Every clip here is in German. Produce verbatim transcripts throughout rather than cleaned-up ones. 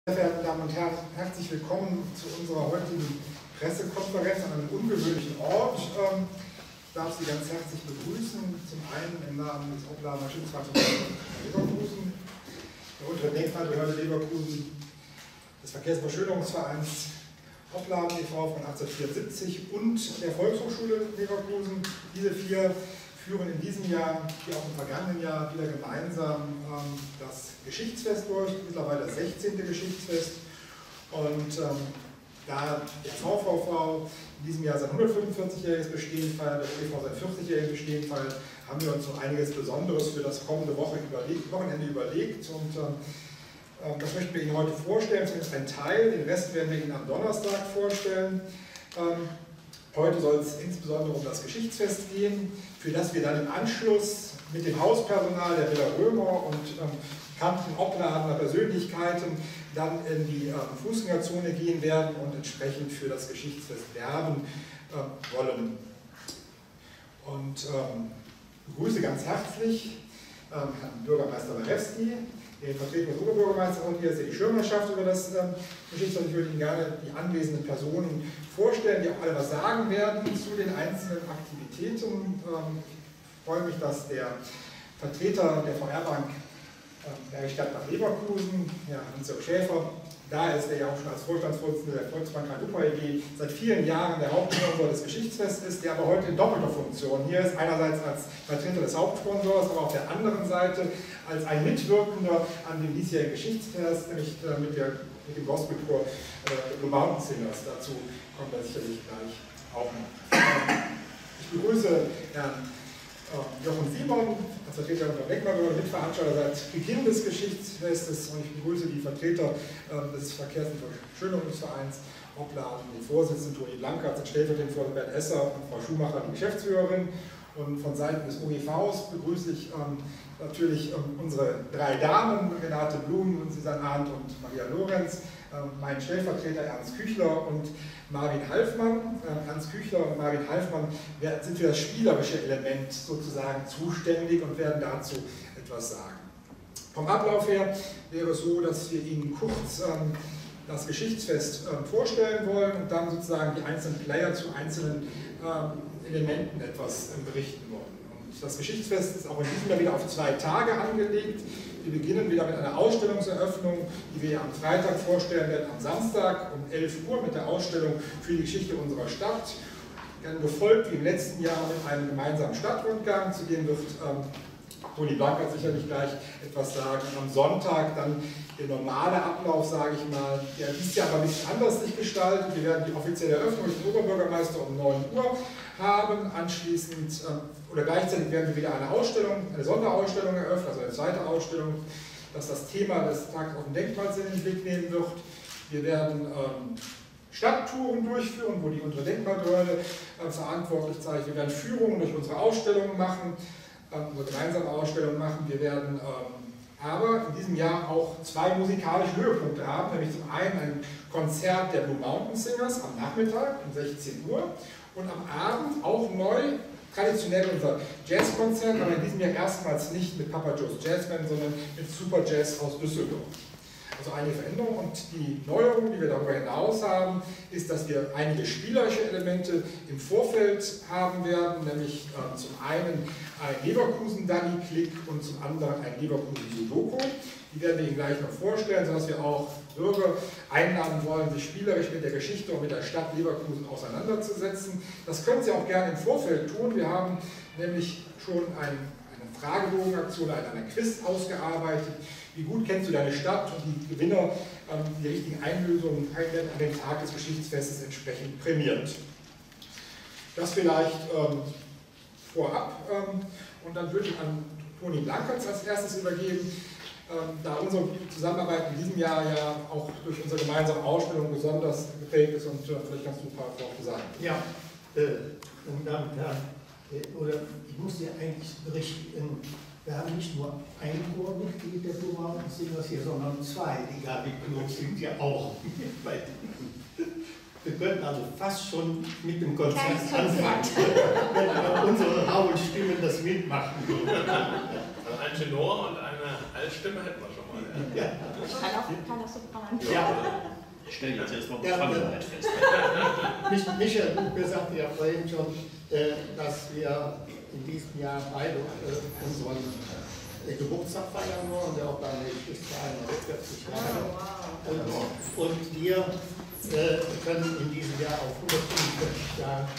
Sehr verehrte Damen und Herren, herzlich willkommen zu unserer heutigen Pressekonferenz an einem ungewöhnlichen Ort. Ich darf Sie ganz herzlich begrüßen, zum einen im Namen des Opladener Schutzrates Leverkusen, der unteren Denkmalbehörde Leverkusen, des Verkehrsbeschönerungsvereins Opladen e V von achtzehnhundertvierundsiebzig und der Volkshochschule Leverkusen. Diese vier führen in diesem Jahr, wie auch im vergangenen Jahr, wieder gemeinsam ähm, das Geschichtsfest durch, mittlerweile das sechzehnte Geschichtsfest. Und ähm, da der V V V in diesem Jahr sein hundertfünfundvierzigjähriges Bestehen feiert, der O E V sein vierzigjähriges Bestehen feiert, haben wir uns noch einiges Besonderes für das kommende Woche überlegt, Wochenende überlegt. Und ähm, das möchten wir Ihnen heute vorstellen, zumindest ein Teil, den Rest werden wir Ihnen am Donnerstag vorstellen. Ähm, Heute soll es insbesondere um das Geschichtsfest gehen, für das wir dann im Anschluss mit dem Hauspersonal der Villa Römer und ähm, bekannten Opladener Persönlichkeiten dann in die ähm, Fußgängerzone gehen werden und entsprechend für das Geschichtsfest werben ähm, wollen. Und ähm, begrüße ganz herzlich ähm, Herrn Bürgermeister Walewski, den Vertreter des Oberbürgermeisters, und hier ist ja die Schirmherrschaft über das ähm, Geschichtsfest. Ich würde Ihnen gerne die anwesenden Personen vorstellen, die auch alle was sagen werden zu den einzelnen Aktivitäten. Ähm, ich freue mich, dass der Vertreter der V R-Bank äh, Bergische Gladbach Leverkusen, Herr Hans-Jörg Schäfer, da ist, der ja auch schon als Vorstandsvorsitzender der Volksbank Rhein-Wupper E G seit vielen Jahren der Hauptsponsor des Geschichtsfests ist, der aber heute in doppelter Funktion hier ist, einerseits als Vertreter des Hauptsponsors, aber auf der anderen Seite als ein Mitwirkender an dem diesjährigen Geschichtsfest, nämlich äh, mit, der, mit dem Gospelchor äh, Blue Mountain Singers. Dazu kommt er sicherlich gleich auch noch. Ähm, ich begrüße Herrn Jochen Simon, als Vertreter der Denkmalbehörde, Mitveranstalter seit Beginn des Geschichtsfestes, und ich begrüße die Vertreter äh, des Verkehrs- und Verschönerungsvereins Opladen, den Vorsitzenden Toni Blankertz, den stellvertretenden Vorsitzenden Bernd Esser und Frau Schumacher, die Geschäftsführerin. Und von Seiten des O E Vs begrüße ich ähm, natürlich ähm, unsere drei Damen, Renate Blum, Susanne Arndt und Maria Lorenz, ähm, mein Stellvertreter Ernst Küchler und Marvin Halfmann. Ähm, Ernst Küchler und Marvin Halfmann sind für das spielerische Element sozusagen zuständig und werden dazu etwas sagen. Vom Ablauf her wäre es so, dass wir Ihnen kurz ähm, das Geschichtsfest ähm, vorstellen wollen und dann sozusagen die einzelnen Player zu einzelnen ähm, Elementen etwas ähm, berichten wollen. Und das Geschichtsfest ist auch in diesem Jahr wieder auf zwei Tage angelegt. Wir beginnen wieder mit einer Ausstellungseröffnung, die wir am Freitag vorstellen werden, am Samstag um elf Uhr mit der Ausstellung für die Geschichte unserer Stadt. Dann gefolgt wie im letzten Jahr mit einem gemeinsamen Stadtrundgang, zu dem wird ähm, Toni Blankert sicherlich gleich etwas sagen. Am Sonntag dann der normale Ablauf, sage ich mal, der dieses Jahr aber ein bisschen anders sich gestaltet. Wir werden die offizielle Eröffnung durch den Oberbürgermeister um neun Uhr haben. Anschließend äh, oder gleichzeitig werden wir wieder eine Ausstellung, eine Sonderausstellung eröffnen, also eine zweite Ausstellung, das das Thema des Tages auf dem Denkmalsinn in den Blick nehmen wird. Wir werden ähm, Stadttouren durchführen, wo die untere Denkmalbehörde äh, verantwortlich zeigt. Wir werden Führungen durch unsere Ausstellungen machen, äh, unsere gemeinsame Ausstellung machen. Wir werden ähm, aber in diesem Jahr auch zwei musikalische Höhepunkte haben, nämlich zum einen ein Konzert der Blue Mountain Singers am Nachmittag um sechzehn Uhr und am Abend auch neu, traditionell unser Jazzkonzert, aber in diesem Jahr erstmals nicht mit Papa Joe's Jazzband, sondern mit Super Jazz aus Düsseldorf. Also eine Veränderung, und die Neuerung, die wir darüber hinaus haben, ist, dass wir einige spielerische Elemente im Vorfeld haben werden, nämlich äh, zum einen ein Leverkusen-Dali-Klick und zum anderen ein Leverkusen-Sudoku. Die werden wir Ihnen gleich noch vorstellen, sodass wir auch Bürger einladen wollen, sich spielerisch mit der Geschichte und mit der Stadt Leverkusen auseinanderzusetzen. Das können Sie auch gerne im Vorfeld tun. Wir haben nämlich schon ein, eine Fragebogenaktion, eine Quiz ausgearbeitet. Wie gut kennst du deine Stadt? Und die Gewinner, ähm, die richtigen Einlösungen werden an dem Tag des Geschichtsfestes entsprechend prämiert. Das vielleicht ähm, vorab. Ähm, und dann würde ich an Toni Blankertz als erstes übergeben, ähm, da unsere Zusammenarbeit in diesem Jahr ja auch durch unsere gemeinsame Ausstellung besonders geprägt ist, und äh, vielleicht kannst du ein paar Worte sagen. Ja, äh, meine Damen und Herren, äh, oder ich muss dir eigentlich berichten, wir haben nicht nur ein Chormitglied der Blue Mountain Singers hier, sondern zwei. Die Gabi Knob singt ja auch bei Wir könnten also fast schon mit dem Konzert anfangen, wenn unsere rauen Stimmen das mitmachen würden. Also ein Tenor und eine Altsstimme hätten wir schon. Ja. Ich kann auch, kann auch Sopran. Ja. Ich stelle jetzt erstmal Ja, Befangenheit fest. Mich- Michael Buchke sagte ja vorhin schon, äh, dass wir in diesem Jahr beide äh, unseren äh, Geburtstag feiern wollen. Der auch dann ist vierzig Jahre. Und, und wir äh, können in diesem Jahr auf hundertfünfundvierzig Jahre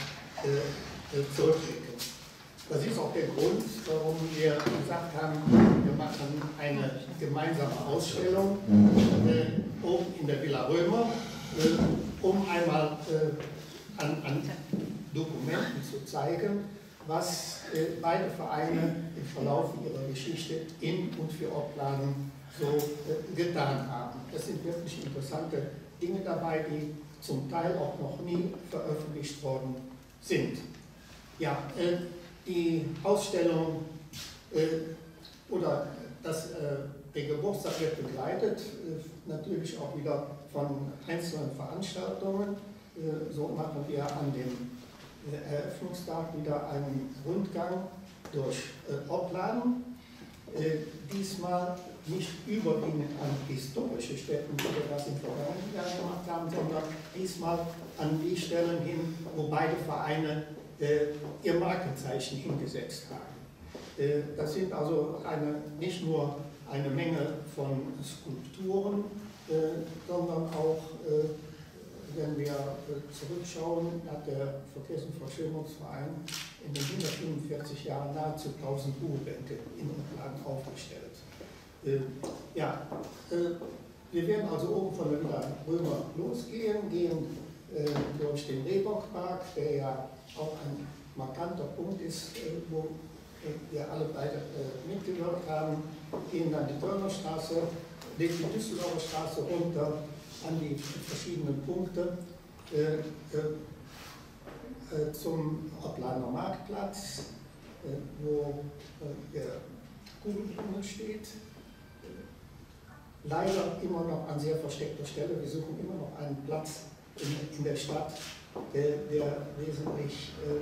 äh, zurückblicken. Das ist auch der Grund, warum wir gesagt haben, wir machen eine gemeinsame Ausstellung äh, oben in der Villa Römer, äh, um einmal äh, an, an Dokumenten zu zeigen, was äh, beide Vereine im Verlauf ihrer Geschichte in und für Opladen so äh, getan haben. Es sind wirklich interessante Dinge dabei, die zum Teil auch noch nie veröffentlicht worden sind. Ja, äh, die Ausstellung äh, oder das, äh, der Geburtstag wird begleitet, äh, natürlich auch wieder von einzelnen Veranstaltungen. Äh, so machen wir an dem äh, Eröffnungstag wieder einen Rundgang durch äh, Opladen. Äh, diesmal nicht überwiegend an historische Stätten, wie wir das im vergangenen Jahr gemacht haben, sondern diesmal an die Stellen hin, wo beide Vereine äh, ihr Markenzeichen hingesetzt haben. Äh, das sind also eine, nicht nur eine Menge von Skulpturen, äh, sondern auch, äh, wenn wir äh, zurückschauen, hat der Verkehrs- und Verschönerungsverein in den hundertfünfundvierzig Jahren nahezu tausend Ruhebänke in Opladen aufgestellt. Äh, ja, äh, wir werden also oben von der Villa Römer losgehen, gehen äh, durch den Rehbockpark, der ja auch ein markanter Punkt ist, äh, wo äh, wir alle beide äh, mitgewirkt haben, gehen dann die Törnerstraße, legen die Düsseldorfer Straße runter an die verschiedenen Punkte äh, äh, zum Opladener Marktplatz, äh, wo äh, der Kugelbrunnen steht. Leider immer noch an sehr versteckter Stelle. Wir suchen immer noch einen Platz in, in der Stadt, der, der wesentlich äh,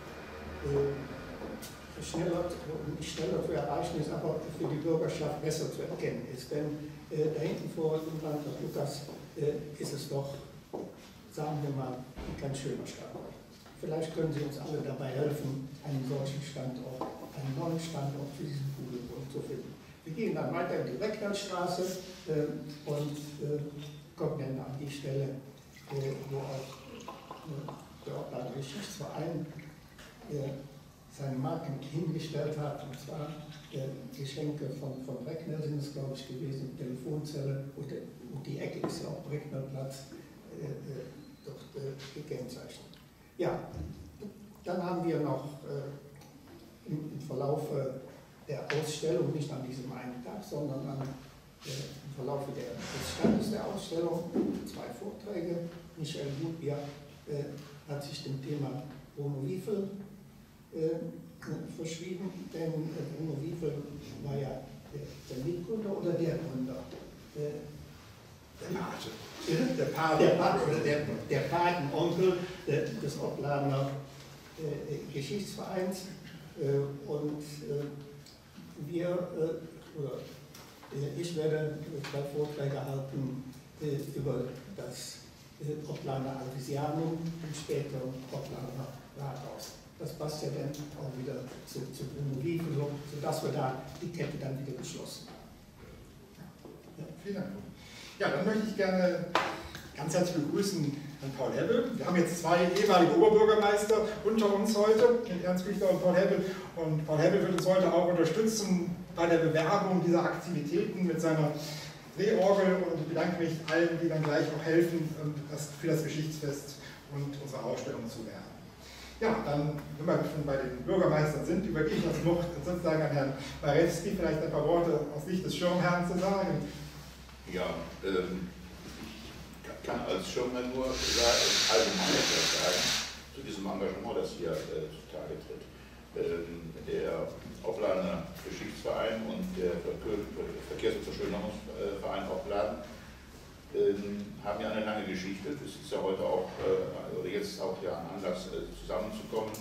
äh, schneller, nicht schneller zu erreichen ist, aber für die Bürgerschaft besser zu erkennen ist. Denn äh, da hinten vor dem Landrat Lukas äh, ist es doch, sagen wir mal, ein ganz schöner Standort. Vielleicht können Sie uns alle dabei helfen, einen solchen Standort, einen neuen Standort für diesen Kugelbrunnen zu finden. Wir gehen dann weiter in die Recklandstraße äh, und äh, kommen dann an die Stelle, äh, wo auch äh, der Oplader Geschichtsverein äh, seine Marken hingestellt hat, und zwar äh, Geschenke von, von Breckner sind es, glaube ich, gewesen, Telefonzelle, und, der, und die Ecke ist ja auch Brecknerplatz äh, äh, dort äh, gekennzeichnet. Ja, dann haben wir noch äh, im, im Verlauf der Ausstellung, nicht an diesem einen Tag, sondern an, äh, im Verlauf der, des Standes der Ausstellung, zwei Vorträge. Michael Buchke äh, hat sich dem Thema Bruno Wiefel äh, verschrieben, denn äh, Bruno Wiefel war ja der, der Mitgründer oder der Gründer. Äh, Der Pate. Der Pate, der, Pate, oder der, der Patenonkel äh, des Opladener äh, Geschichtsvereins. Äh, und äh, wir, äh, oder äh, ich werde zwei Vorträge halten äh, über das äh, Opladener Alvisianum und später Opladener Rathaus. Das passt ja dann auch wieder zu, zu Bruno Wiefel, so, sodass wir da die Kette dann wieder geschlossen haben. Ja, vielen Dank. Ja, dann möchte ich gerne ganz herzlich begrüßen Herrn Paul Hebbel. Wir haben jetzt zwei ehemalige Oberbürgermeister unter uns heute, mit Ernst Büchler und Paul Hebbel. Und Paul Hebbel wird uns heute auch unterstützen bei der Bewerbung dieser Aktivitäten mit seiner Drehorgel, und ich bedanke mich allen, die dann gleich auch helfen, das, für das Geschichtsfest und unsere Ausstellung zu werden. Ja, dann, wenn wir schon bei den Bürgermeistern sind, übergebe ich das noch sozusagen an Herrn Barewski, vielleicht ein paar Worte aus Sicht des Schirmherrn zu sagen. Ja, ähm, ich kann als Schirmherr nur allgemein etwas sagen zu diesem Engagement, das hier äh, zutage tritt. Ähm, der Opladener Geschichtsverein und der Verkehrs- und Verschönerungsverein Opladen ähm, haben ja eine lange Geschichte. Das ist ja heute auch, äh, oder jetzt auch ja ein Anlass, äh, zusammenzukommen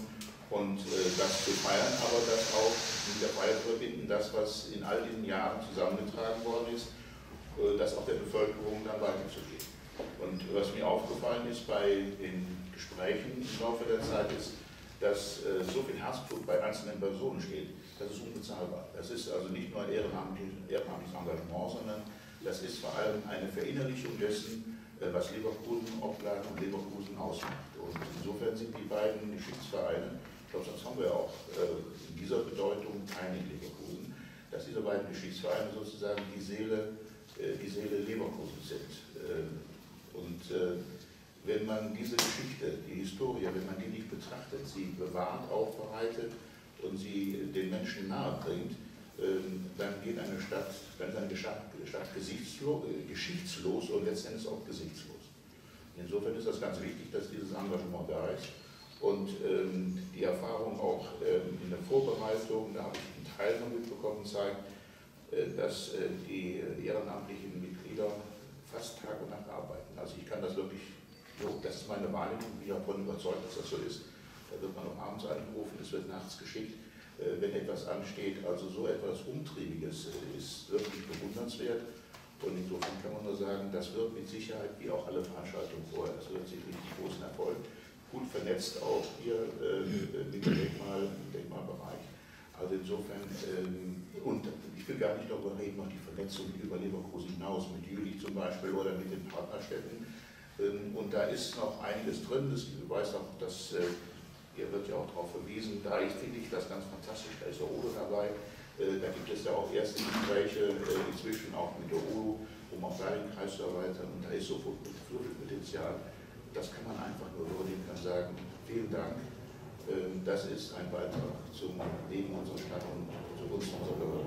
Und äh, das zu feiern, aber das auch mit der Feier zu verbinden, das, was in all diesen Jahren zusammengetragen worden ist, äh, das auch der Bevölkerung dann weiterzugeben. Und was mir aufgefallen ist bei den Gesprächen im Laufe der Zeit ist, dass äh, so viel Herzblut bei einzelnen Personen steht, das ist unbezahlbar. Das ist also nicht nur ein ehrenamtliches, ehrenamtliches Engagement, sondern das ist vor allem eine Verinnerlichung dessen, äh, was Leverkusen, Opladen und Leverkusen ausmacht. Und insofern sind die beiden Geschichtsvereine, ich glaube, sonst haben wir auch äh, in dieser Bedeutung keine in Leverkusen, dass diese beiden Geschichtsvereine sozusagen die Seele, äh, die Seele Leverkusens sind. Äh, und äh, wenn man diese Geschichte, die Historie, wenn man die nicht betrachtet, sie bewahrt, aufbereitet und sie den Menschen nahe bringt, dann geht eine Stadt, dann ist eine Stadt, Stadt geschichtslos und letztendlich auch gesichtslos. Insofern ist das ganz wichtig, dass dieses Engagement da ist. Und ähm, die Erfahrung auch ähm, in der Vorbereitung, da habe ich einen Teil noch mitbekommen, zeigt, äh, dass äh, die ehrenamtlichen Mitglieder fast Tag und Nacht arbeiten. Also ich kann das wirklich, so, das ist meine Wahrnehmung, ich bin davon überzeugt, dass das so ist. Da wird man auch abends angerufen, es wird nachts geschickt, äh, wenn etwas ansteht. Also so etwas Umtriebiges äh, ist wirklich bewundernswert. Und insofern kann man nur sagen, das wird mit Sicherheit, wie auch alle Veranstaltungen vorher, das wird sicherlich einen großen Erfolg. Gut vernetzt auch hier äh, mit dem Denkmal, im Denkmalbereich. Also insofern, ähm, und ich will gar nicht darüber reden, noch die Vernetzung über Leverkusen hinaus, mit Jülich zum Beispiel oder mit den Partnerstädten. Ähm, und da ist noch einiges drin. Das, ich weiß auch, dass, äh, hier wird ja auch darauf verwiesen, da finde ich das ganz fantastisch, da ist der Odo dabei. Äh, da gibt es ja auch erste Gespräche, äh, inzwischen auch mit der Odo, um auch da den Kreis zu erweitern. Und da ist so viel Potenzial. Das kann man einfach nur würdigen, kann sagen, vielen Dank. Das ist ein Beitrag zum Leben unserer Stadt und zu uns, unserer Behörde.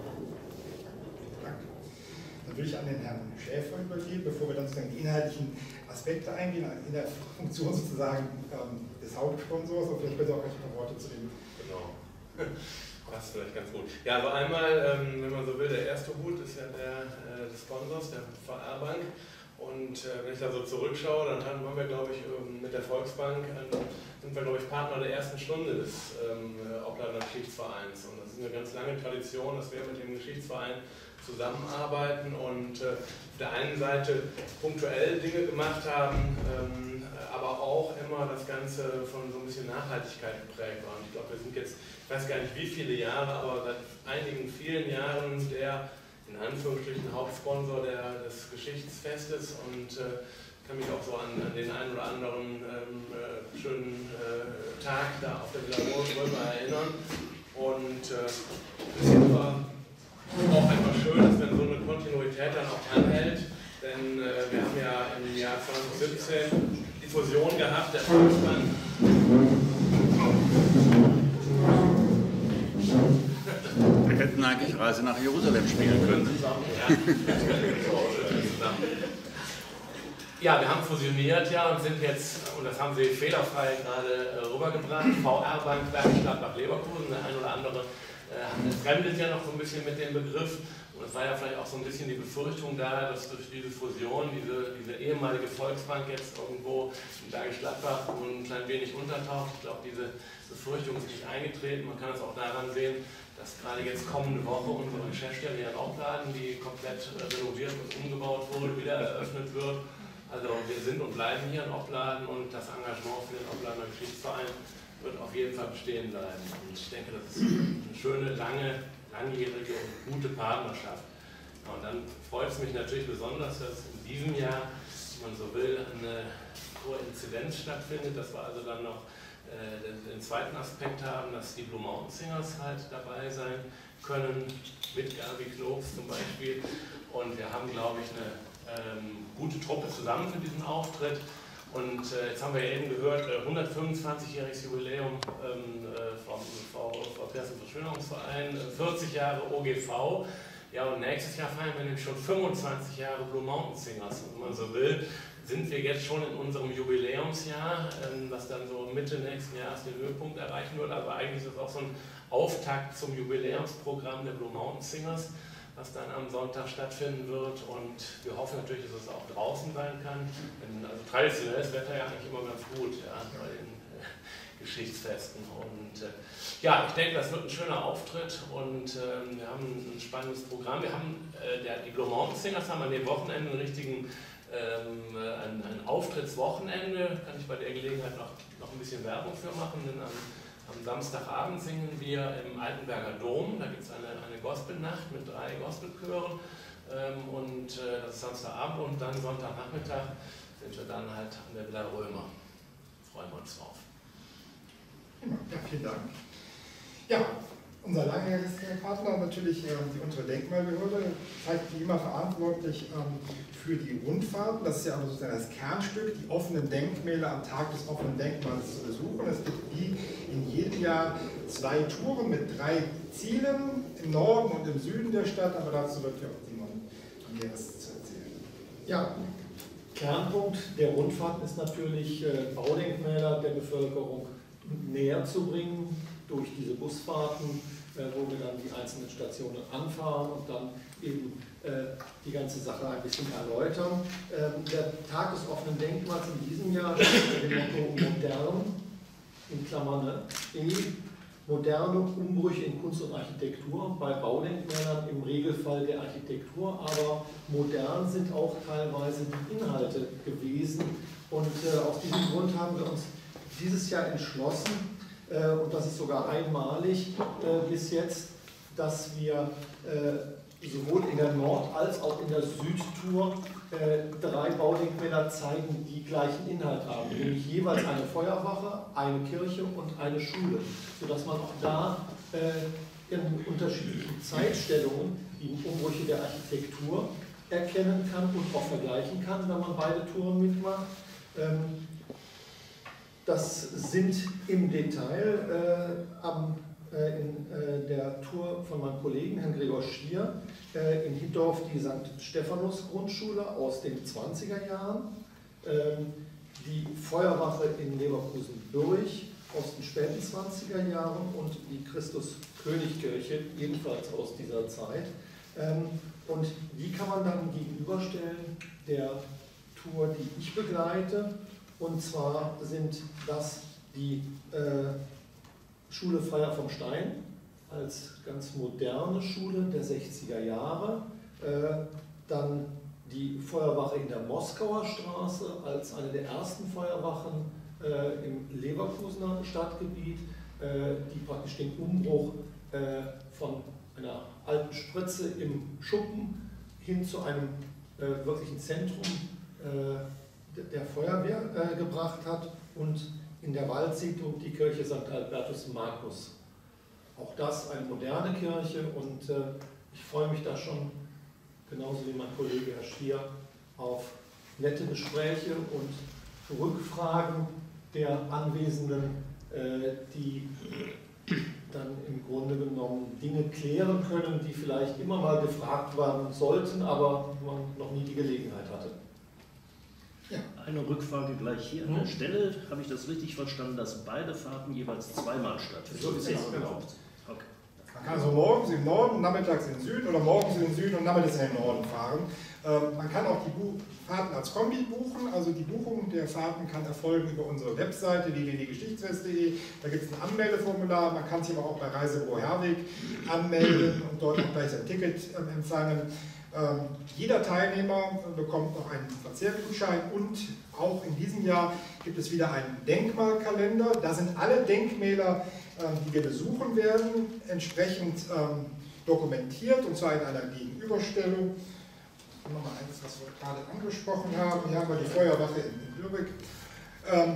Danke. Dann will ich an den Herrn Schäfer übergeben, bevor wir dann sozusagen die inhaltlichen Aspekte eingehen, in der Funktion sozusagen ähm, des Hauptsponsors, und vielleicht bitte auch gleich ein paar Worte zu dem. Genau. Das ist vielleicht ganz gut. Ja, also einmal, ähm, wenn man so will, der erste Hut ist ja der äh, des Sponsors, der V R Bank. Und äh, wenn ich da so zurückschaue, dann haben wir, glaube ich, ähm, mit der Volksbank, äh, sind wir, glaube ich, Partner der ersten Stunde des ähm, Opladener Geschichtsvereins. Und das ist eine ganz lange Tradition, dass wir mit dem Geschichtsverein zusammenarbeiten und äh, auf der einen Seite punktuell Dinge gemacht haben, ähm, aber auch immer das Ganze von so ein bisschen Nachhaltigkeit geprägt war. Und ich glaube, wir sind jetzt, ich weiß gar nicht wie viele Jahre, aber seit einigen vielen Jahren der in Anführungsstrichen Hauptsponsor der, des Geschichtsfestes und äh, kann mich auch so an, an den einen oder anderen ähm, äh, schönen äh, Tag da auf der Villa Römer erinnern. Und äh, es ist aber auch einfach schön, dass wenn so eine Kontinuität dann auch anhält, denn äh, wir haben ja im Jahr zweitausendsiebzehn die Fusion gehabt, der Volksbank. Wir hätten eigentlich Reise nach Jerusalem spielen können. Ja, wir haben fusioniert ja und sind jetzt, und das haben Sie fehlerfrei gerade rübergebracht, V R Bank Bergisch Gladbach-Leverkusen. Der ein oder andere äh, fremdelt ja noch so ein bisschen mit dem Begriff. Und es war ja vielleicht auch so ein bisschen die Befürchtung da, dass durch diese Fusion diese, diese ehemalige Volksbank jetzt irgendwo in Bergisch Gladbach ein klein wenig untertaucht. Ich glaube, diese Befürchtung ist nicht eingetreten. Man kann es auch daran sehen, dass gerade jetzt kommende Woche unsere Geschäftsstelle hier in Opladen, die komplett renoviert und umgebaut wurde, wieder eröffnet wird. Also wir sind und bleiben hier in Opladen und das Engagement für den Opladener Geschichtsverein wird auf jeden Fall bestehen bleiben. Und ich denke, das ist eine schöne, lange, langjährige und gute Partnerschaft. Ja, und dann freut es mich natürlich besonders, dass in diesem Jahr, wenn man so will, eine hohe Inzidenz stattfindet, dass wir also dann noch äh, den, den zweiten Aspekt haben, dass die Blue Mountain Singers halt dabei sein können, mit Gabi Knobs zum Beispiel. Und wir haben, glaube ich, eine ähm, gute Truppe zusammen für diesen Auftritt. Und äh, jetzt haben wir ja eben gehört, äh, hundertfünfundzwanzigjähriges Jubiläum ähm, äh, vom V P S und Verschönerungsverein, äh, vierzig Jahre O G V. Ja, und nächstes Jahr feiern wir nämlich schon fünfundzwanzig Jahre Blue Mountain Singers. Und wenn man so will, sind wir jetzt schon in unserem Jubiläumsjahr, ähm, das dann so Mitte nächsten Jahres den Höhepunkt erreichen wird. Aber eigentlich ist das auch so ein Auftakt zum Jubiläumsprogramm der Blue Mountain Singers, was dann am Sonntag stattfinden wird, und wir hoffen natürlich, dass es auch draußen sein kann. Denn, also traditionell ist das Wetter ja eigentlich immer ganz gut, ja, bei den äh, Geschichtsfesten. Und äh, ja, ich denke, das wird ein schöner Auftritt und äh, wir haben ein spannendes Programm. Wir haben, äh, der, die Blue Mountain Singers haben an dem Wochenende einen richtigen ähm, ein, ein Auftrittswochenende. Kann ich bei der Gelegenheit noch, noch ein bisschen Werbung für machen, denn am, am Samstagabend singen wir im Altenberger Dom. Da gibt es eine, eine Gospelnacht mit drei Gospelchören ähm, und äh, das ist Samstagabend und dann Sonntagnachmittag sind wir dann halt an der Villa Römer. Freuen wir uns drauf. Ja, vielen Dank. Ja, unser langjähriger Partner natürlich äh, die untere Denkmalbehörde, zeigt wie immer verantwortlich ähm, für die Rundfahrten. Das ist ja aber sozusagen das Kernstück, die offenen Denkmäler am Tag des offenen Denkmals zu besuchen. Es gibt wie in jedem Jahr zwei Touren mit drei Zielen im Norden und im Süden der Stadt, aber dazu wird ja auch Simon Näheres zu erzählen. Ja, Kernpunkt der Rundfahrten ist natürlich, äh, Baudenkmäler der Bevölkerung näher zu bringen durch diese Busfahrten, äh, wo wir dann die einzelnen Stationen anfahren und dann eben äh, die ganze Sache ein bisschen erläutern. Ähm, der Tag des offenen Denkmals in diesem Jahr steht unter dem Motto modern, in Klammern ne, E, moderne Umbrüche in Kunst und Architektur, bei Baudenkmälern im Regelfall der Architektur, aber modern sind auch teilweise die Inhalte gewesen und äh, aus diesem Grund haben wir uns dieses Jahr entschlossen, äh, und das ist sogar einmalig äh, bis jetzt, dass wir äh, sowohl in der Nord- als auch in der Südtour äh, drei Baudenkmäler zeigen, die gleichen Inhalt haben, nämlich jeweils eine Feuerwache, eine Kirche und eine Schule, sodass man auch da äh, in unterschiedlichen Zeitstellungen die Umbrüche der Architektur erkennen kann und auch vergleichen kann, wenn man beide Touren mitmacht. Ähm, Das sind im Detail äh, am, äh, in äh, der Tour von meinem Kollegen, Herrn Gregor Schier, äh, in Hittorf die Sankt Stephanus Grundschule aus den zwanziger Jahren, ähm, die Feuerwache in Leverkusen-Bürich aus den späten zwanziger Jahren und die Christus-König-Kirche ebenfalls aus dieser Zeit. Ähm, und die kann man dann gegenüberstellen der Tour, die ich begleite. Und zwar sind das die äh, Schule Freier vom Stein als ganz moderne Schule der sechziger Jahre, äh, dann die Feuerwache in der Moskauer Straße als eine der ersten Feuerwachen äh, im Leverkusener Stadtgebiet, äh, die praktisch den Umbruch äh, von einer alten Spritze im Schuppen hin zu einem äh, wirklichen Zentrum äh, der Feuerwehr äh, gebracht hat und in der Waldsiedlung die Kirche Sankt Albertus Magnus. Auch das eine moderne Kirche und äh, ich freue mich da schon, genauso wie mein Kollege Herr Schier, auf nette Gespräche und Rückfragen der Anwesenden, äh, die dann im Grunde genommen Dinge klären können, die vielleicht immer mal gefragt werden sollten, aber man noch nie die Gelegenheit hatte. Ja. Eine Rückfrage gleich hier an der Stelle. Habe ich das richtig verstanden, dass beide Fahrten jeweils zweimal stattfinden? So ist es, genau. Okay. Man kann also morgens im Norden, nachmittags im Süden oder morgens in den Süden und nachmittags in den Norden fahren. Ähm, man kann auch die Bu Fahrten als Kombi buchen, also die Buchung der Fahrten kann erfolgen über unsere Webseite w w w punkt geschichtsfest punkt de. Da gibt es ein Anmeldeformular, man kann sich aber auch bei Reisebüro Herweg anmelden und dort auch gleich sein Ticket ähm, empfangen. Ähm, jeder Teilnehmer bekommt noch einen Verzehrgutschein und auch in diesem Jahr gibt es wieder einen Denkmalkalender. Da sind alle Denkmäler, ähm, die wir besuchen werden, entsprechend ähm, dokumentiert und zwar in einer Gegenüberstellung. Nochmal eins, was wir gerade angesprochen haben. Hier haben wir die Feuerwache in Lübeck. Ähm,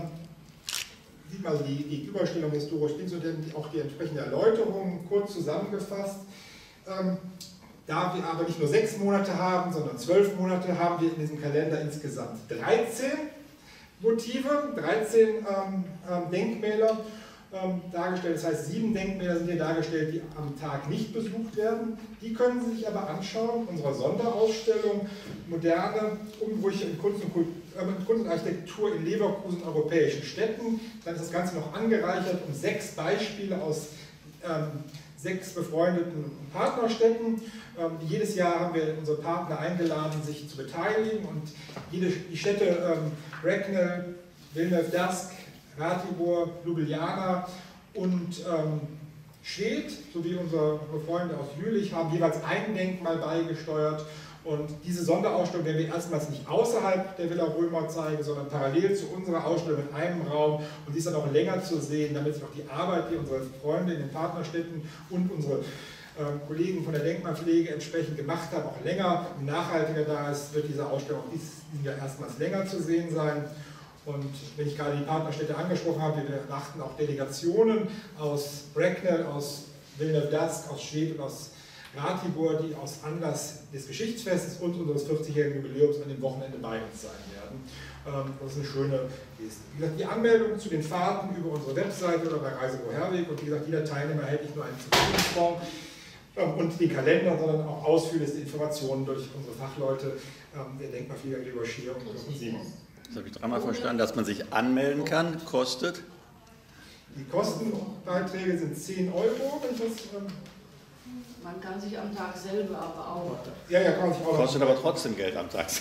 sieht man also die Gegenüberstellung historisch links und auch die entsprechende Erläuterung kurz zusammengefasst. Ähm, Da wir aber nicht nur sechs Monate haben, sondern zwölf Monate, haben wir in diesem Kalender insgesamt dreizehn Motive, dreizehn ähm, ähm, Denkmäler ähm, dargestellt. Das heißt, sieben Denkmäler sind hier dargestellt, die am Tag nicht besucht werden. Die können Sie sich aber anschauen in unserer Sonderausstellung Moderne Umbrüche in Kunst und, Kult äh, Kunst und Architektur in Leverkusen europäischen Städten. Dann ist das Ganze noch angereichert um sechs Beispiele aus ähm, sechs befreundeten Partnerstädten. Ähm, jedes Jahr haben wir unsere Partner eingeladen, sich zu beteiligen und jede, die Städte ähm, Bracknell, Villeneuve d'Ascq, Ratibor, Ljubljana und ähm, Schwedt sowie unsere Freunde aus Jülich haben jeweils ein Denkmal beigesteuert. Und diese Sonderausstellung werden wir erstmals nicht außerhalb der Villa Römer zeigen, sondern parallel zu unserer Ausstellung in einem Raum. Und die ist dann auch länger zu sehen, damit sich auch die Arbeit, die unsere Freunde in den Partnerstädten und unsere äh, Kollegen von der Denkmalpflege entsprechend gemacht haben, auch länger und nachhaltiger da ist, wird diese Ausstellung auch dieses Jahr erstmals länger zu sehen sein. Und wenn ich gerade die Partnerstädte angesprochen habe, wir erachten auch Delegationen aus Bracknell, aus Villeneuve-d'Ascq, aus Schwedt und aus Ratibor, die aus Anlass des Geschichtsfestes und unseres vierzigjährigen Jubiläums an dem Wochenende bei uns sein werden. Das ist eine schöne Geste. Wie gesagt, die Anmeldung zu den Fahrten über unsere Webseite oder bei Reisebüro Herweg, und wie gesagt, jeder Teilnehmer erhält nicht nur einen Zufriedenungsform und den Kalender, sondern auch ausführlichste Informationen durch unsere Fachleute, der Denkmalpfleger Gregor Schier und Simon. Das habe ich dreimal verstanden, dass man sich anmelden kann, kostet? Die Kostenbeiträge sind zehn Euro, wenn ich das... Ähm Man kann sich am Tag selber aber auch. Ja, ja, kann man sich auch. Kostet aber trotzdem Geld am Tag.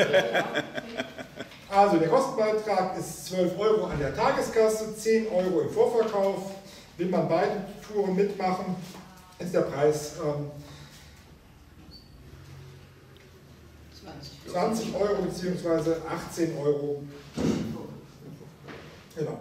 Also der Kostenbeitrag ist zwölf Euro an der Tageskasse, zehn Euro im Vorverkauf. Will man beide Touren mitmachen, ist der Preis ähm, zwanzig Euro bzw. achtzehn Euro. Genau.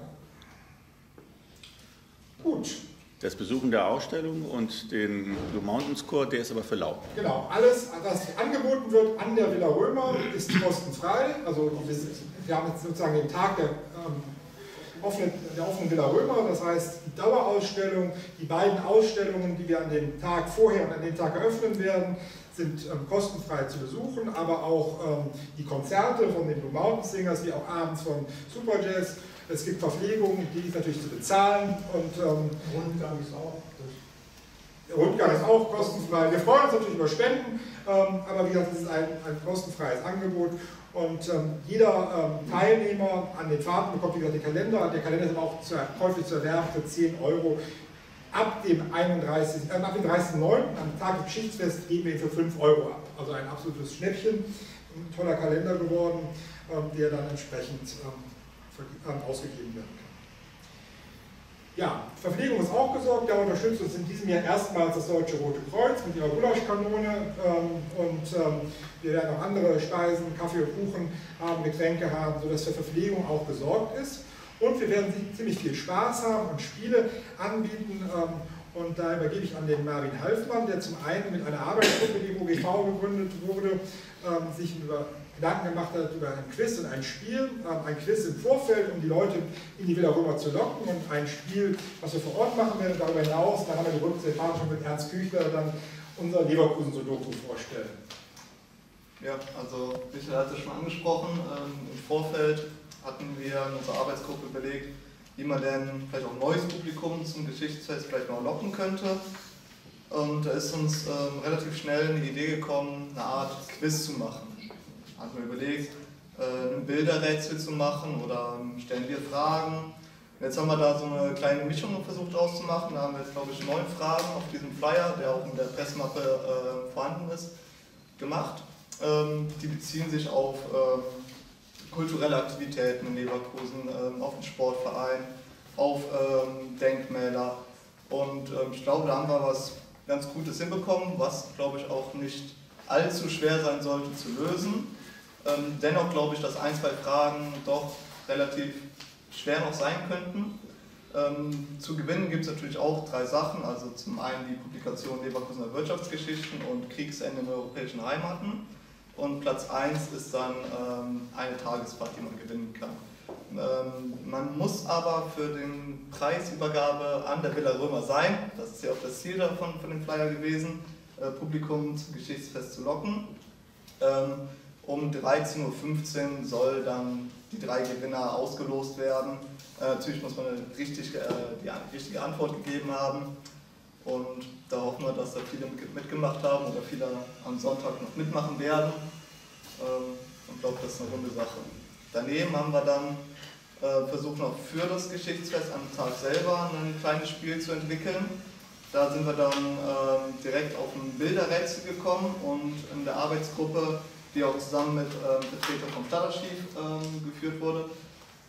Gut. Das Besuchen der Ausstellung und den Blue Mountains Chor, der ist aber für lau. Genau, alles, was angeboten wird an der Villa Römer, ist kostenfrei. Also wir haben jetzt sozusagen den Tag der, ähm, offenen, der offenen Villa Römer, das heißt die Dauerausstellung, die beiden Ausstellungen, die wir an dem Tag vorher und an dem Tag eröffnen werden, sind ähm, kostenfrei zu besuchen, aber auch ähm, die Konzerte von den Blue Mountains Singers, wie auch abends von Super Jazz. Es gibt Verpflegung, die ist natürlich zu bezahlen, und ähm, Rundgang ist auch. Der Rundgang ist auch kostenfrei. Wir freuen uns natürlich über Spenden, ähm, aber wie gesagt, es ist ein, ein kostenfreies Angebot, und ähm, jeder ähm, Teilnehmer an den Fahrten bekommt, wie gesagt, den Kalender. Der Kalender ist aber auch zu, häufig zu erwerben für zehn Euro. Ab dem einunddreißigsten Äh, ab dem dreißigsten neunten am Tag des Geschichtsfests geben wir ihn für fünf Euro ab. Also ein absolutes Schnäppchen, ein toller Kalender geworden, ähm, der dann entsprechend ähm, ausgegeben werden kann. Ja, Verpflegung ist auch gesorgt, da unterstützt uns in diesem Jahr erstmals das Deutsche Rote Kreuz mit ihrer Gulaschkanone, ähm, und ähm, wir werden auch andere Speisen, Kaffee und Kuchen haben, Getränke haben, sodass für Verpflegung auch gesorgt ist. Und wir werden ziemlich viel Spaß haben und Spiele anbieten, ähm, und da übergebe ich an den Marvin Halfmann, der zum einen mit einer Arbeitsgruppe, die im O G V gegründet wurde, ähm, sich über Gedanken gemacht hat über ein Quiz und ein Spiel, ein Quiz im Vorfeld, um die Leute in die Villa Römer zu locken, und ein Spiel, was wir vor Ort machen werden. Darüber hinaus, da haben wir die Rückseite schon mit Ernst Küchler dann unser Leverkusen-Sudoku vorstellen. Ja, also Michael hat es schon angesprochen, ähm, im Vorfeld hatten wir in unserer Arbeitsgruppe überlegt, wie man denn vielleicht auch ein neues Publikum zum Geschichtsfest vielleicht mal locken könnte. Und da ist uns ähm, relativ schnell eine Idee gekommen, eine Art Quiz zu machen. Hatten wir überlegt, ein Bilderrätsel zu machen oder stellen wir Fragen. Jetzt haben wir da so eine kleine Mischung versucht auszumachen. Da haben wir jetzt, glaube ich, neun Fragen auf diesem Flyer, der auch in der Pressmappe äh, vorhanden ist, gemacht. Ähm, die beziehen sich auf ähm, kulturelle Aktivitäten in Leverkusen, ähm, auf den Sportverein, auf ähm, Denkmäler. Und ähm, ich glaube, da haben wir was ganz Gutes hinbekommen, was, glaube ich, auch nicht allzu schwer sein sollte zu lösen. Ähm, dennoch glaube ich, dass ein, zwei Fragen doch relativ schwer noch sein könnten. Ähm, zu gewinnen gibt es natürlich auch drei Sachen, also zum einen die Publikation Leverkusener Wirtschaftsgeschichten und Kriegsende in europäischen Heimaten, und Platz eins ist dann ähm, eine Tagesfahrt, die man gewinnen kann. Ähm, man muss aber für den Preisübergabe an der Villa Römer sein, das ist ja auch das Ziel davon, von dem Flyer gewesen, äh, Publikum zum Geschichtsfest zu locken. Ähm, Um dreizehn Uhr fünfzehn soll dann die drei Gewinner ausgelost werden. Äh, natürlich muss man richtig, äh, die richtige Antwort gegeben haben. Und da hoffen wir, dass da viele mitgemacht haben oder viele am Sonntag noch mitmachen werden. Ähm, und ich glaube, das ist eine runde Sache. Daneben haben wir dann äh, versucht, noch für das Geschichtsfest am Tag selber ein kleines Spiel zu entwickeln. Da sind wir dann äh, direkt auf ein Bilderrätsel gekommen, und in der Arbeitsgruppe, die auch zusammen mit ähm, Vertretern vom Stadtarchiv ähm, geführt wurde,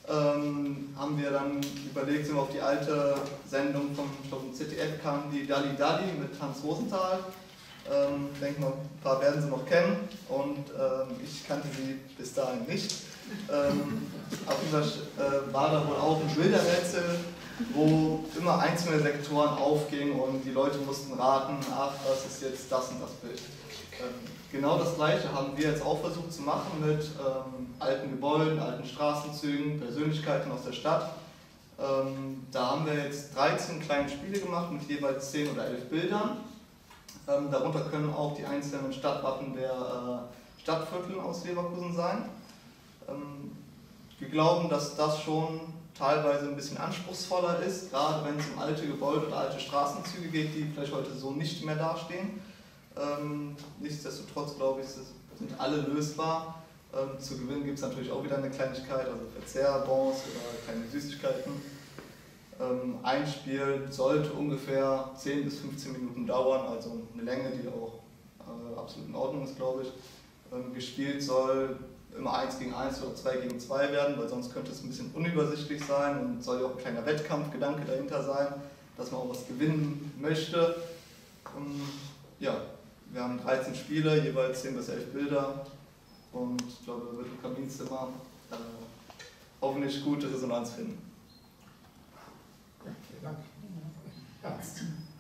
ähm, haben wir dann überlegt, sind wir auf die alte Sendung vom, vom Z D F kam, die Dalli Dalli mit Hans Rosenthal. Ähm, ich denke mal, ein paar werden sie noch kennen und ähm, ich kannte sie bis dahin nicht. Ähm, auf jeden Fall äh, war da wohl auch ein Bilderrätsel, wo immer einzelne Sektoren aufgingen und die Leute mussten raten, ach, das ist jetzt das und das Bild. Ähm, genau das Gleiche haben wir jetzt auch versucht zu machen mit ähm, alten Gebäuden, alten Straßenzügen, Persönlichkeiten aus der Stadt. Ähm, da haben wir jetzt dreizehn kleine Spiele gemacht mit jeweils zehn oder elf Bildern. Ähm, darunter können auch die einzelnen Stadtwappen der äh, Stadtviertel aus Leverkusen sein. Ähm, wir glauben, dass das schon teilweise ein bisschen anspruchsvoller ist, gerade wenn es um alte Gebäude oder alte Straßenzüge geht, die vielleicht heute so nicht mehr dastehen. Ähm, nichtsdestotrotz glaube ich, sind alle lösbar. Ähm, zu gewinnen gibt es natürlich auch wieder eine Kleinigkeit, also Verzehrbons oder kleine Süßigkeiten. Ähm, ein Spiel sollte ungefähr zehn bis fünfzehn Minuten dauern, also eine Länge, die auch äh, absolut in Ordnung ist, glaube ich. Ähm, gespielt soll immer eins gegen eins oder zwei gegen zwei werden, weil sonst könnte es ein bisschen unübersichtlich sein und soll ja auch ein kleiner Wettkampfgedanke dahinter sein, dass man auch was gewinnen möchte. Ähm, ja, wir haben dreizehn Spiele, jeweils zehn bis elf Bilder und ich glaube, da wird im Kaminzimmer äh, hoffentlich gute Resonanz finden. Ja, vielen Dank. Ernst.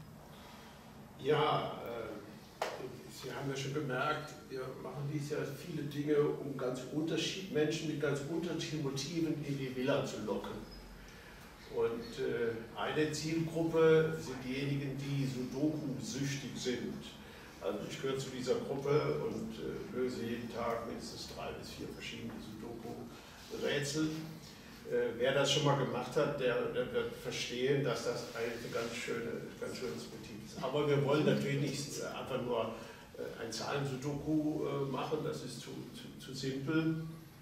Ja, äh, Sie haben ja schon gemerkt, wir machen dies Jahr viele Dinge, um ganz unterschied Menschen mit ganz unterschiedlichen Motiven in die Villa zu locken. Und äh, eine Zielgruppe sind diejenigen, die Sudoku-süchtig sind. Also ich gehöre zu dieser Gruppe und äh, löse jeden Tag mindestens drei bis vier verschiedene Sudoku-Rätsel. Äh, wer das schon mal gemacht hat, der, der wird verstehen, dass das eigentlich ein ganz, schöne, ganz schönes Motiv ist. Aber wir wollen natürlich nicht äh, einfach nur äh, ein Zahlen-Sudoku äh, machen, das ist zu, zu, zu simpel,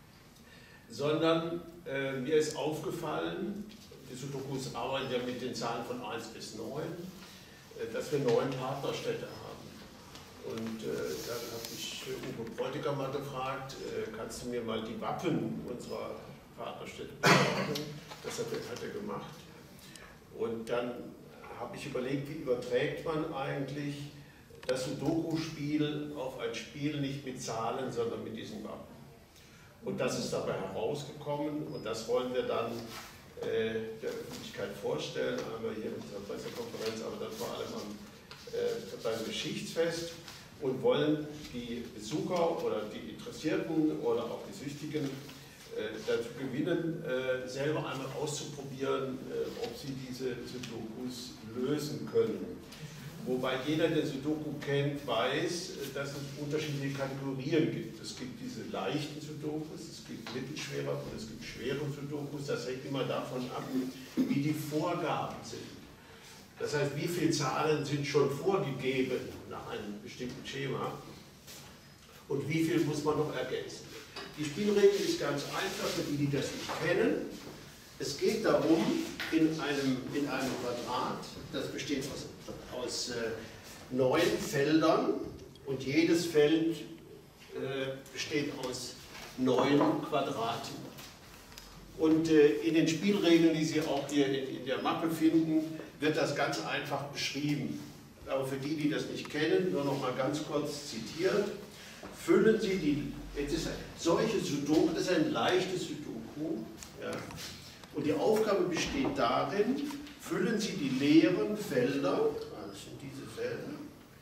sondern äh, mir ist aufgefallen, die Sudokus arbeiten ja mit den Zahlen von eins bis neun, äh, dass wir neun Partnerstädte haben. Und äh, dann habe ich Uwe Bräutigam mal gefragt, äh, kannst du mir mal die Wappen unserer Partnerstädte besorgen? Das hat er, hat er gemacht. Und dann habe ich überlegt, wie überträgt man eigentlich das Sudoku-Spiel auf ein Spiel nicht mit Zahlen, sondern mit diesen Wappen. Und das ist dabei herausgekommen und das wollen wir dann äh, der Öffentlichkeit vorstellen, einmal hier in dieser Pressekonferenz, aber dann vor allem am, äh, beim Geschichtsfest. Und wollen die Besucher oder die Interessierten oder auch die Süchtigen äh, dazu gewinnen, äh, selber einmal auszuprobieren, äh, ob sie diese Sudokus lösen können. Wobei jeder, der Sudoku kennt, weiß, dass es unterschiedliche Kategorien gibt. Es gibt diese leichten Sudokus, es gibt mittelschwere und es gibt schwere Sudokus. Das hängt immer davon ab, wie die Vorgaben sind. Das heißt, wie viele Zahlen sind schon vorgegeben nach einem bestimmten Schema und wie viel muss man noch ergänzen. Die Spielregel ist ganz einfach für die, die das nicht kennen. Es geht darum, in einem, in einem Quadrat, das besteht aus, aus äh, neun Feldern und jedes Feld äh, besteht aus neun Quadraten. Und äh, in den Spielregeln, die Sie auch hier in, in der Mappe finden, wird das ganz einfach beschrieben. Aber für die, die das nicht kennen, nur noch mal ganz kurz zitiert, füllen Sie die, jetzt ist ein, solche Sudoku, das ist ein leichtes Sudoku, ja, und die Aufgabe besteht darin, füllen Sie die leeren Felder, das sind diese Felder,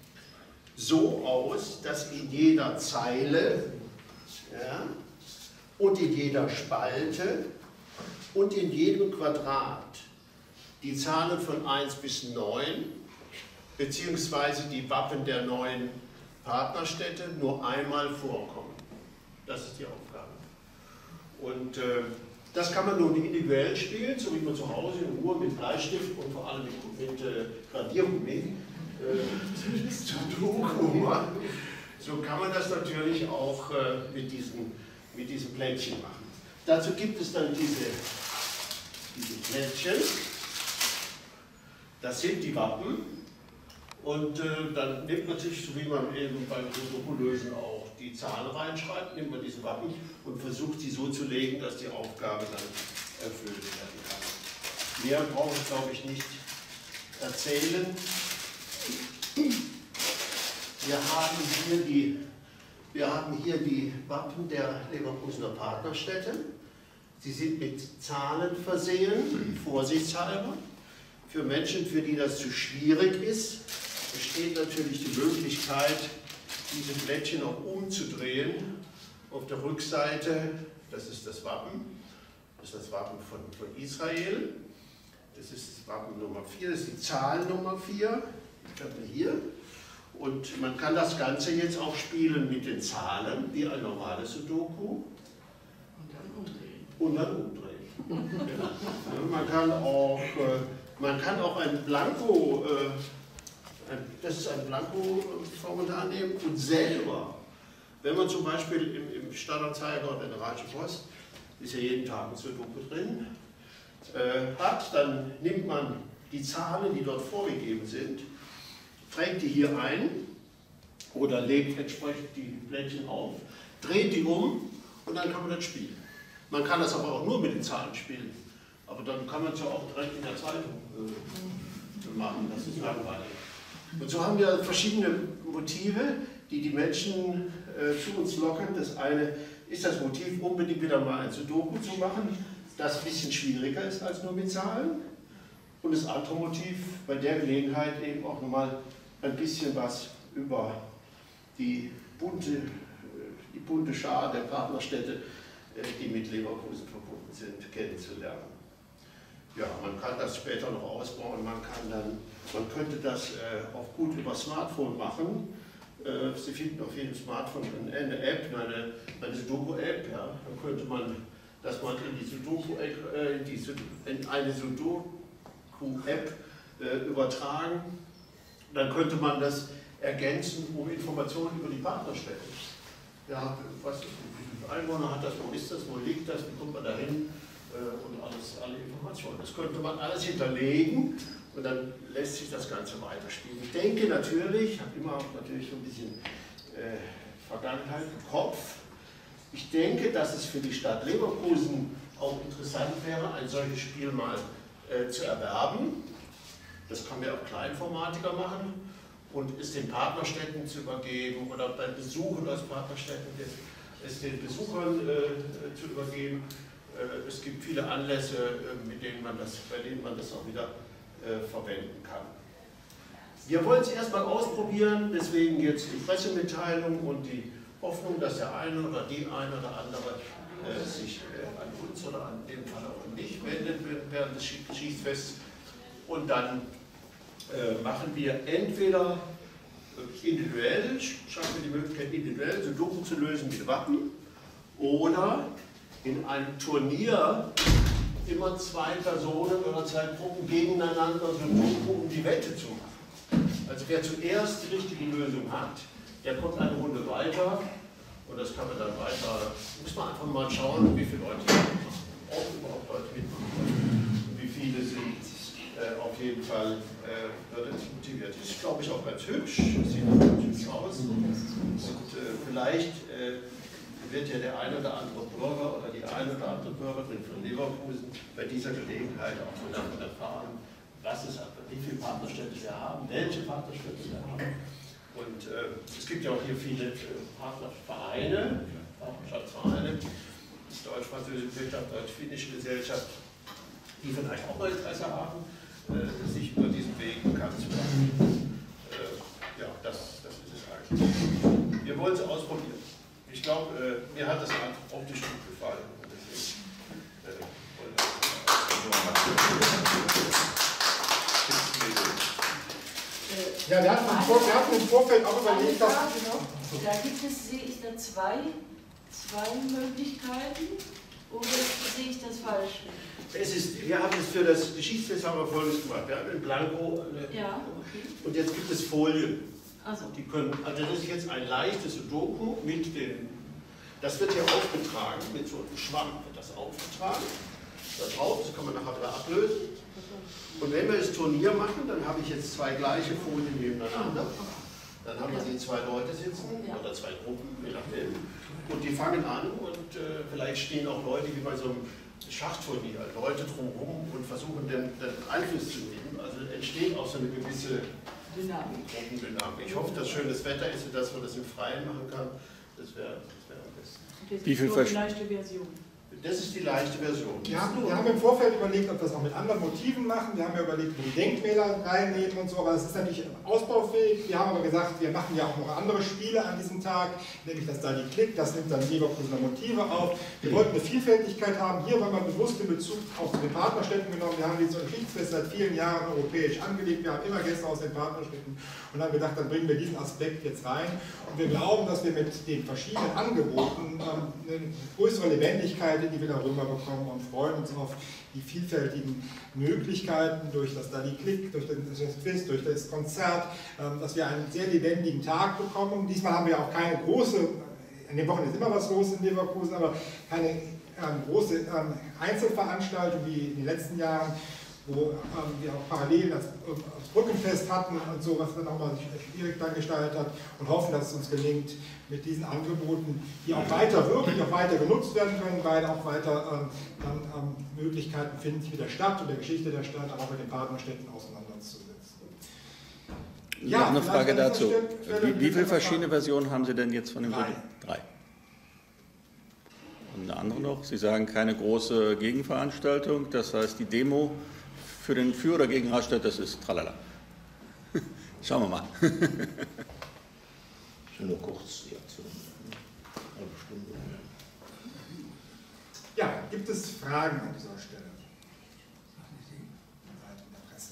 so aus, dass in jeder Zeile, ja, und in jeder Spalte und in jedem Quadrat die Zahlen von eins bis neun beziehungsweise die Wappen der neuen Partnerstädte nur einmal vorkommen. Das ist die Aufgabe. Und äh, das kann man nun individuell spielen, so wie man zu Hause in Ruhe mit Bleistift und vor allem mit, mit äh, Radiergummi äh, Sudoku macht. So kann man das natürlich auch äh, mit, diesen, mit diesen Plättchen machen. Dazu gibt es dann diese, diese Plättchen. Das sind die Wappen und äh, dann nimmt man sich, so wie man eben beim Sudoku-Lösen auch die Zahlen reinschreibt, nimmt man diese Wappen und versucht sie so zu legen, dass die Aufgabe dann erfüllt werden kann. Mehr brauche ich, glaube ich, nicht erzählen. Wir haben hier die, wir haben hier die Wappen der Leverkusener Partnerstädte. Sie sind mit Zahlen versehen, vorsichtshalber. Für Menschen, für die das zu schwierig ist, besteht natürlich die Möglichkeit, diese Blättchen auch umzudrehen. Auf der Rückseite, das ist das Wappen, das ist das Wappen von, von Israel. Das ist das Wappen Nummer vier, das ist die Zahl Nummer vier, die haben wir hier. Und man kann das Ganze jetzt auch spielen mit den Zahlen, wie ein normales Sudoku. Und dann umdrehen. Und dann umdrehen. Ja, man kann auch, äh, man kann auch ein Blanko, äh, ein, das ist ein Blanko-Formular nehmen und selber, wenn man zum Beispiel im, im Stadtanzeiger oder in der Rheinischen Post, ist ja jeden Tag ein Sudoku drin, äh, hat, dann nimmt man die Zahlen, die dort vorgegeben sind, trägt die hier ein oder legt entsprechend die Blättchen auf, dreht die um und dann kann man das spielen. Man kann das aber auch nur mit den Zahlen spielen, aber dann kann man es ja auch direkt in der Zeitung äh, machen, das ist langweilig. Und so haben wir verschiedene Motive, die die Menschen äh, zu uns locken. Das eine ist das Motiv, unbedingt wieder mal ein Sudoku zu machen, das ein bisschen schwieriger ist als nur mit Zahlen. Und das andere Motiv, bei der Gelegenheit eben auch nochmal ein bisschen was über die bunte, die bunte Schar der Partnerstädte, die mit Leverkusen verbunden sind, kennenzulernen. Ja, man kann das später noch ausbauen, man, kann dann, man könnte das auch gut über Smartphone machen. Sie finden auf jedem Smartphone eine App, eine, eine Sudoku-App. Ja. Dann könnte man, dass man in, die Sudoku, äh, in, die, in eine Sudoku-App äh, übertragen. Dann könnte man das ergänzen um Informationen über die Partnerstädte. Ja, was ist, wie viele Einwohner hat das, wo ist das, wo liegt das, wie kommt man da hin äh, und alles, alle Informationen. Das könnte man alles hinterlegen und dann lässt sich das Ganze weiterspielen. Ich denke natürlich, ich habe immer natürlich so ein bisschen äh, Vergangenheit im Kopf, ich denke, dass es für die Stadt Leverkusen auch interessant wäre, ein solches Spiel mal äh, zu erwerben. Das kann man auch Kleinformatiker machen und es den Partnerstädten zu übergeben oder bei Besuchen aus Partnerstädten es den Besuchern äh, zu übergeben. Äh, es gibt viele Anlässe, äh, mit denen man das, bei denen man das auch wieder äh, verwenden kann. Wir wollen es erstmal ausprobieren, deswegen jetzt die Pressemitteilung und die Hoffnung, dass der eine oder die eine oder andere äh, sich äh, an uns oder an dem Fall auch an mich wendet während des Schießfests. Und dann äh, machen wir entweder individuell, schaffen wir die Möglichkeit, individuell Sudoku zu lösen mit Wappen oder in einem Turnier immer zwei Personen oder zwei Gruppen gegeneinander Sudoku um die Wette zu machen. Also wer zuerst die richtige Lösung hat, der kommt eine Runde weiter und das kann man dann weiter, muss man einfach mal schauen, wie viele Leute mitmachen, ob überhaupt Leute mitmachen und wie viele sind. Äh, auf jeden Fall äh, wird es motiviert. Das ist, glaube ich, auch ganz hübsch. Das sieht auch ganz hübsch aus. Und äh, vielleicht äh, wird ja der eine oder andere Bürger oder die eine oder andere Bürgerin von Leverkusen bei dieser Gelegenheit auch mal davon erfahren, was es, wie viele Partnerstädte wir haben, welche Partnerstädte wir haben. Und äh, es gibt ja auch hier viele äh, Partnervereine, Partnerschaftsvereine, die deutsch-französische Gesellschaft, deutsch-finnische Gesellschaft, die vielleicht auch mal Interesse haben, äh, sich über diesen Weg bekannt zu machen. Äh, ja, das, das ist es eigentlich. Wir wollen es ausprobieren. Ich glaube, äh, mir hat das einfach optisch gut gefallen. Deswegen, äh, ja, wir hatten, im Vor wir hatten im Vorfeld auch überlegt, dass... Da gibt es, sehe ich da zwei, zwei Möglichkeiten, oder sehe ich das falsch? Es ist, wir haben es für das Geschichtsfest haben wir Folgendes gemacht. Wir haben ein Blanko eine, ja, okay. Und jetzt gibt es Folien. Also. Die können, also das ist jetzt ein leichtes Sudoku mit dem, das wird hier aufgetragen, mit so einem Schwamm wird das aufgetragen. Da drauf, das kann man nachher wieder ablösen. Und wenn wir das Turnier machen, dann habe ich jetzt zwei gleiche Folien nebeneinander. Dann haben wir sie zwei Leute sitzen oder zwei Gruppen, je nachdem. Und die fangen an und äh, vielleicht stehen auch Leute wie bei so einem schachturnier, Leute drumherum und versuchen den, den Einfluss zu nehmen. Also entsteht auch so eine gewisse Dynamik. Gruppendynamik. Ich hoffe, dass schönes Wetter ist und dass man das im Freien machen kann. Das wäre das wär am besten. Das Wie ist viel nur die Versch- leichte Version. Das ist die leichte Version. Ja, wir haben im Vorfeld überlegt, ob wir das auch mit anderen Motiven machen. Wir haben ja überlegt, ob wir die Denkmäler reinnehmen und so, aber das ist natürlich ausbaufähig. Wir haben aber gesagt, wir machen ja auch noch andere Spiele an diesem Tag, nämlich das Dali Klick, das nimmt dann Leverkusener Motive auf. Wir wollten eine Vielfältigkeit haben. Hier haben wir bewusst den Bezug auch zu den Partnerstädten genommen. Wir haben dieses Geschichtsfest seit vielen Jahren europäisch angelegt. Wir haben immer Gäste aus den Partnerstädten und haben gedacht, dann bringen wir diesen Aspekt jetzt rein. Und wir glauben, dass wir mit den verschiedenen Angeboten ähm, eine größere Lebendigkeit in die wir darüber bekommen und freuen uns auf die vielfältigen Möglichkeiten durch das Dali Klick, durch das Quiz, durch das Konzert, dass wir einen sehr lebendigen Tag bekommen. Diesmal haben wir auch keine große, an den Wochen ist immer was los in Leverkusen, aber keine ähm, große ähm, Einzelveranstaltung wie in den letzten Jahren, wo ähm, wir auch parallel das, das Brückenfest hatten und so, was dann auch mal sich schwierig dann gestaltet hat und hoffen, dass es uns gelingt, mit diesen Angeboten, die auch weiter wirklich auch weiter genutzt werden können, weil auch weiter ähm, dann ähm, Möglichkeiten finden, sich mit der Stadt und der Geschichte der Stadt, aber auch mit den Partnerstädten auseinanderzusetzen. Ja, eine Frage dazu. Stelle, Wie, wie viele verschiedene Versionen haben Sie denn jetzt von dem Drei. Produkt? Drei. Und eine andere noch? Sie sagen keine große Gegenveranstaltung, das heißt die Demo für den Für- oder gegen Rastatt, das ist tralala. Schauen wir mal. Nur kurz die Aktion. Halbe Stunde. Ja, gibt es Fragen an dieser Stelle? Seiten der Presse.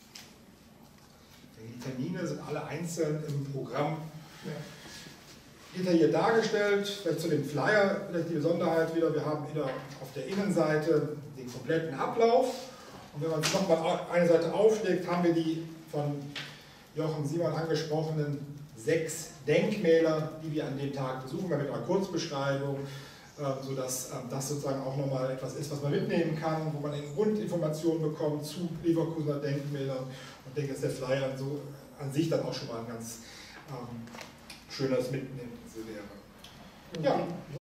Die Termine sind alle einzeln im Programm detailliert dargestellt. Vielleicht zu dem Flyer, vielleicht die Besonderheit wieder, wir haben wieder auf der Innenseite den kompletten Ablauf. Und wenn man es nochmal eine Seite aufschlägt, haben wir die von Jochen Simon angesprochenen sechs Denkmäler, die wir an dem Tag besuchen, mit einer Kurzbeschreibung, sodass das sozusagen auch nochmal etwas ist, was man mitnehmen kann, wo man Grundinformationen bekommt zu Leverkusener Denkmälern. Und ich denke, dass der Flyer so an sich dann auch schon mal ein ganz ähm, schönes Mitnehmen wäre. Ja.